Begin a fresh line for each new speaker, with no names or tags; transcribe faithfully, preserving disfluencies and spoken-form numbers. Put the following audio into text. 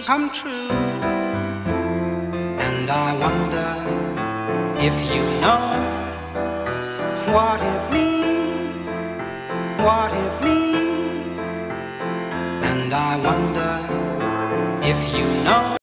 come true. And I wonder if you know what it means, what it means. And I wonder if you know